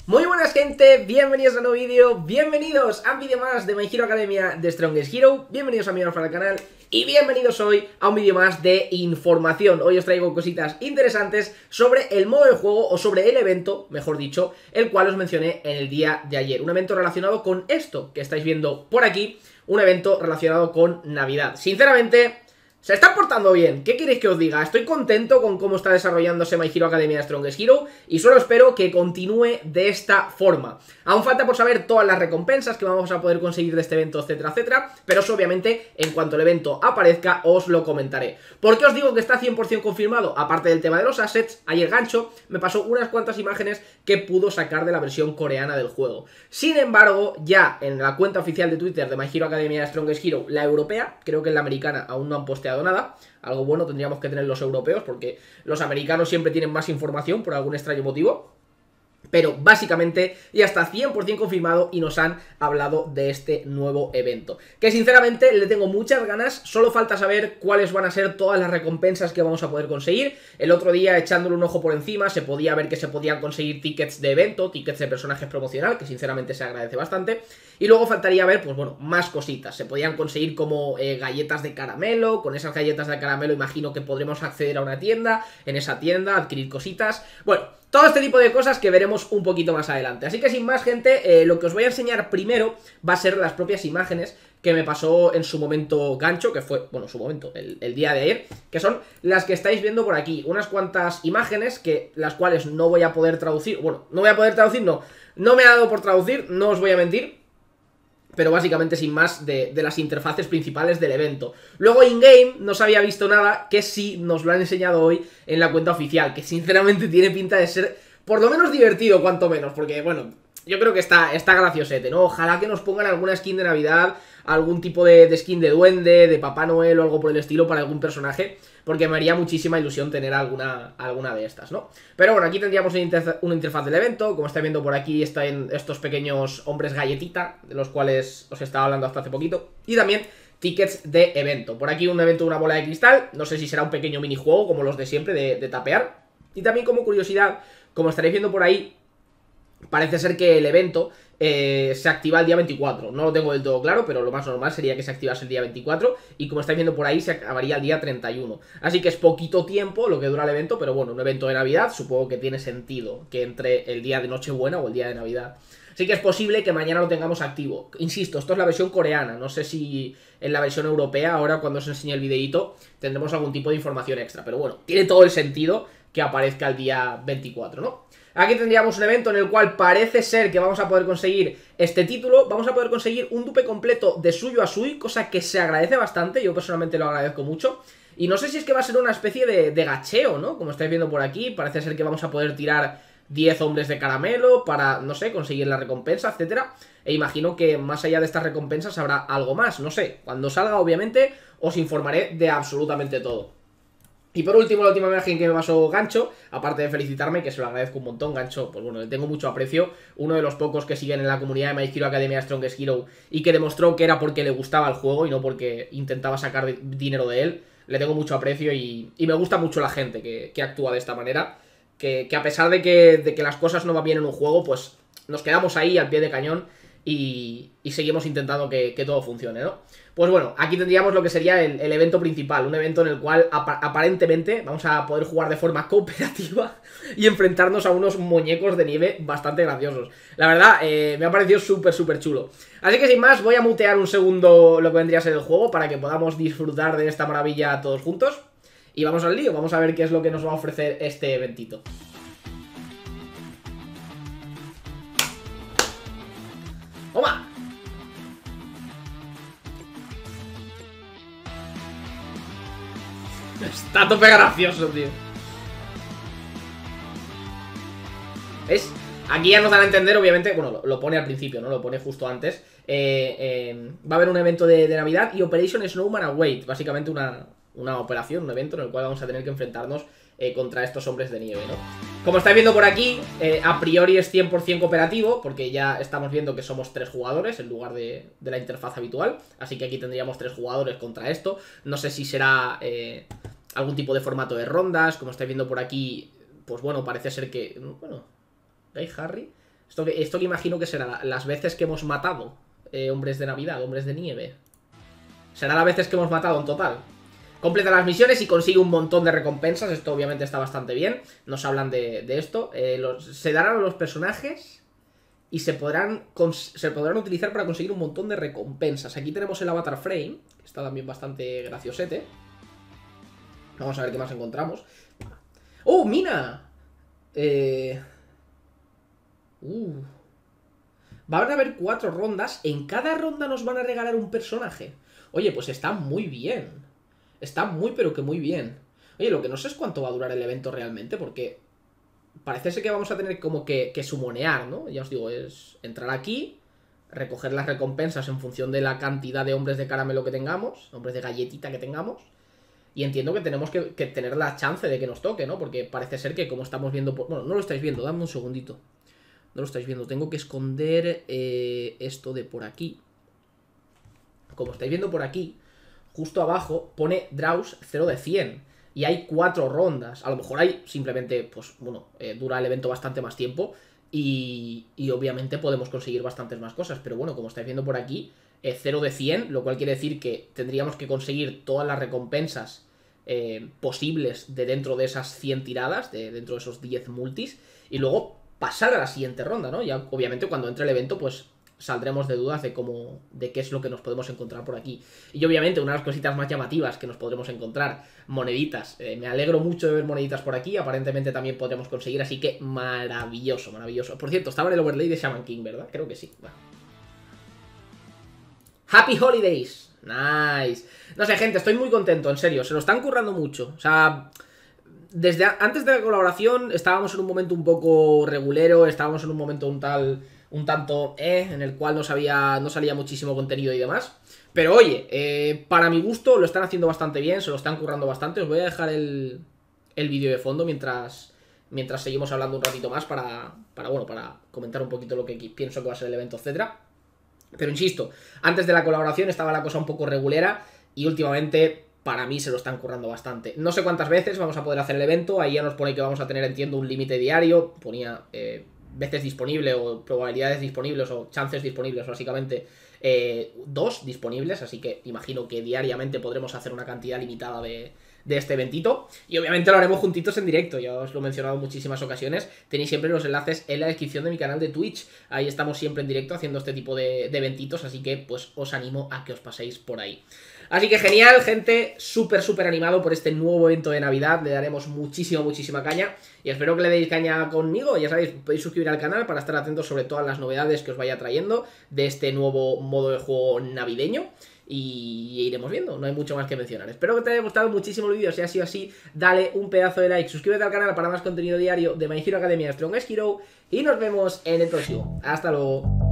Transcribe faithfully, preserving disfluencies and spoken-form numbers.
Muy buenas gente, bienvenidos a un nuevo vídeo, bienvenidos a un vídeo más de My Hero Academia de Strongest Hero, bienvenidos amigos para el canal y bienvenidos hoy a un vídeo más de información. Hoy os traigo cositas interesantes sobre el modo de juego o sobre el evento, mejor dicho, el cual os mencioné en el día de ayer. Un evento relacionado con esto que estáis viendo por aquí, un evento relacionado con Navidad. Sinceramente, se están portando bien. ¿Qué queréis que os diga? Estoy contento con cómo está desarrollándose My Hero Academia de Strongest Hero y solo espero que continúe de esta forma. Aún falta por saber todas las recompensas que vamos a poder conseguir de este evento, etcétera, etcétera, pero eso obviamente en cuanto el evento aparezca os lo comentaré. ¿Por qué os digo que está cien por cien confirmado? Aparte del tema de los assets, ayer Gancho me pasó unas cuantas imágenes que pudo sacar de la versión coreana del juego. Sin embargo, ya en la cuenta oficial de Twitter de My Hero Academia de Strongest Hero, la europea, creo que en la americana aún no han posteado nada. Algo bueno tendríamos que tener los europeos, porque los americanos siempre tienen más información por algún extraño motivo. Pero básicamente ya está cien por cien confirmado y nos han hablado de este nuevo evento, que sinceramente le tengo muchas ganas. Solo falta saber cuáles van a ser todas las recompensas que vamos a poder conseguir. El otro día, echándole un ojo por encima, se podía ver que se podían conseguir tickets de evento, tickets de personajes promocional, que sinceramente se agradece bastante. Y luego faltaría ver, pues bueno, más cositas. Se podían conseguir como eh, galletas de caramelo. Con esas galletas de caramelo imagino que podremos acceder a una tienda, en esa tienda adquirir cositas. Bueno, todo este tipo de cosas que veremos un poquito más adelante. Así que sin más, gente, eh, lo que os voy a enseñar primero va a ser las propias imágenes que me pasó en su momento Gancho, que fue, bueno, su momento, el, el día de ayer, que son las que estáis viendo por aquí. Unas cuantas imágenes, que las cuales no voy a poder traducir. Bueno, no voy a poder traducir, no. No me ha dado por traducir, no os voy a mentir. Pero básicamente sin más de, de las interfaces principales del evento. Luego in-game no se había visto nada, que sí nos lo han enseñado hoy en la cuenta oficial, que sinceramente tiene pinta de ser por lo menos divertido, cuanto menos, porque bueno, yo creo que está, está graciosete, ¿no? Ojalá que nos pongan alguna skin de Navidad, algún tipo de, de skin de duende, de Papá Noel o algo por el estilo para algún personaje, porque me haría muchísima ilusión tener alguna, alguna de estas, ¿no? Pero bueno, aquí tendríamos una interfaz, una interfaz del evento. Como estáis viendo por aquí, están estos pequeños hombres galletita, de los cuales os estaba hablando hasta hace poquito. Y también tickets de evento. Por aquí un evento de una bola de cristal. No sé si será un pequeño minijuego, como los de siempre, de, de tapear. Y también como curiosidad, como estaréis viendo por ahí, parece ser que el evento eh, se activa el día veinticuatro. No lo tengo del todo claro, pero lo más normal sería que se activase el día veinticuatro. Y como estáis viendo por ahí, se acabaría el día treinta y uno. Así que es poquito tiempo lo que dura el evento, pero bueno, un evento de Navidad, supongo que tiene sentido que entre el día de Nochebuena o el día de Navidad. Así que es posible que mañana lo tengamos activo. Insisto, esto es la versión coreana. No sé si en la versión europea, ahora cuando os enseñe el videito, tendremos algún tipo de información extra. Pero bueno, tiene todo el sentido que aparezca el día veinticuatro, ¿no? Aquí tendríamos un evento en el cual parece ser que vamos a poder conseguir este título. Vamos a poder conseguir un dupe completo de Suyo a Sui, cosa que se agradece bastante. Yo personalmente lo agradezco mucho. Y no sé si es que va a ser una especie de, de gacheo, ¿no? Como estáis viendo por aquí, parece ser que vamos a poder tirar diez hombres de caramelo para, no sé, conseguir la recompensa, etcétera. E imagino que más allá de estas recompensas habrá algo más, no sé. Cuando salga, obviamente, os informaré de absolutamente todo. Y por último, la última imagen que me pasó Gancho, aparte de felicitarme, que se lo agradezco un montón, Gancho, pues bueno, le tengo mucho aprecio, uno de los pocos que siguen en la comunidad de My Hero Academia Strongest Hero y que demostró que era porque le gustaba el juego y no porque intentaba sacar dinero de él. Le tengo mucho aprecio y, y me gusta mucho la gente que, que actúa de esta manera, que, que a pesar de que, de que las cosas no van bien en un juego, pues nos quedamos ahí al pie de cañón y, y seguimos intentando que, que todo funcione, ¿no? Pues bueno, aquí tendríamos lo que sería el, el evento principal, un evento en el cual ap aparentemente vamos a poder jugar de forma cooperativa y enfrentarnos a unos muñecos de nieve bastante graciosos. La verdad, eh, me ha parecido súper, súper chulo. Así que sin más, voy a mutear un segundo lo que vendría a ser el juego para que podamos disfrutar de esta maravilla todos juntos. Y vamos al lío, vamos a ver qué es lo que nos va a ofrecer este eventito. ¡Toma! Está a tope gracioso, tío. ¿Ves? Aquí ya nos dan a entender, obviamente, bueno, lo, lo pone al principio, ¿no? Lo pone justo antes. Eh, eh, va a haber un evento de, de Navidad y Operation Snowman Await. Básicamente una, una operación, un evento en el cual vamos a tener que enfrentarnos eh, contra estos hombres de nieve, ¿no? Como estáis viendo por aquí, eh, a priori es cien por cien cooperativo, porque ya estamos viendo que somos tres jugadores en lugar de, de la interfaz habitual. Así que aquí tendríamos tres jugadores contra esto. No sé si será eh, algún tipo de formato de rondas. Como estáis viendo por aquí, pues bueno, parece ser que... Bueno, Guy Harry Esto que, esto que imagino que será las veces que hemos matado eh, hombres de Navidad, hombres de nieve. Será las veces que hemos matado en total. Completa las misiones y consigue un montón de recompensas. Esto obviamente está bastante bien. Nos hablan de, de esto. Eh, los, se darán a los personajes y se podrán, se podrán utilizar para conseguir un montón de recompensas. Aquí tenemos el avatar frame, que está también bastante graciosete. Vamos a ver qué más encontramos. ¡Oh, mina! Eh... Uh. Van a haber cuatro rondas. En cada ronda nos van a regalar un personaje. Oye, pues está muy bien. Está muy pero que muy bien. Oye, lo que no sé es cuánto va a durar el evento realmente, porque parece ser que vamos a tener como que, que sumonear, ¿no? Ya os digo, es entrar aquí, recoger las recompensas en función de la cantidad de hombres de caramelo que tengamos, hombres de galletita que tengamos. Y entiendo que tenemos que, que tener la chance de que nos toque, ¿no? Porque parece ser que como estamos viendo... Por... Bueno, no lo estáis viendo, dame un segundito. No lo estáis viendo, tengo que esconder eh, esto de por aquí. Como estáis viendo por aquí, justo abajo pone Draws cero de cien. Y hay cuatro rondas. A lo mejor hay simplemente, pues bueno, eh, dura el evento bastante más tiempo. Y, y obviamente podemos conseguir bastantes más cosas. Pero bueno, como estáis viendo por aquí, eh, cero de cien, lo cual quiere decir que tendríamos que conseguir todas las recompensas eh, posibles de dentro de esas cien tiradas, de dentro de esos diez multis. Y luego pasar a la siguiente ronda, ¿no? Ya obviamente cuando entre el evento, pues saldremos de dudas de cómo, de qué es lo que nos podemos encontrar por aquí. Y obviamente una de las cositas más llamativas que nos podremos encontrar, moneditas. Eh, me alegro mucho de ver moneditas por aquí, aparentemente también podremos conseguir, así que maravilloso, maravilloso. Por cierto, estaba en el overlay de Shaman King, ¿verdad? Creo que sí. Bueno. Happy Holidays. Nice. No sé, gente, estoy muy contento, en serio, se lo están currando mucho. O sea, desde antes de la colaboración estábamos en un momento un poco regulero, estábamos en un momento un tal... un tanto eh, en el cual no, sabía, no salía muchísimo contenido y demás. Pero oye, eh, para mi gusto lo están haciendo bastante bien, se lo están currando bastante. Os voy a dejar el, el vídeo de fondo mientras, mientras seguimos hablando un ratito más para, para, bueno, para comentar un poquito lo que pienso que va a ser el evento, etcétera. Pero insisto, antes de la colaboración estaba la cosa un poco regulera y últimamente para mí se lo están currando bastante. No sé cuántas veces vamos a poder hacer el evento, ahí ya nos pone que vamos a tener, entiendo, un límite diario, ponía... Eh, veces disponible o probabilidades disponibles o chances disponibles, básicamente eh, dos disponibles, así que imagino que diariamente podremos hacer una cantidad limitada de, de este eventito y obviamente lo haremos juntitos en directo, ya os lo he mencionado en muchísimas ocasiones, tenéis siempre los enlaces en la descripción de mi canal de Twitch, ahí estamos siempre en directo haciendo este tipo de, de eventitos, así que pues os animo a que os paséis por ahí. Así que genial, gente, súper, súper animado por este nuevo evento de Navidad, le daremos muchísima, muchísima caña y espero que le deis caña conmigo, ya sabéis, podéis suscribir al canal para estar atentos sobre todas las novedades que os vaya trayendo de este nuevo modo de juego navideño y iremos viendo, no hay mucho más que mencionar. Espero que te haya gustado muchísimo el vídeo, si ha sido así, dale un pedazo de like, suscríbete al canal para más contenido diario de My Hero Academia Strongest Hero y nos vemos en el próximo. Hasta luego.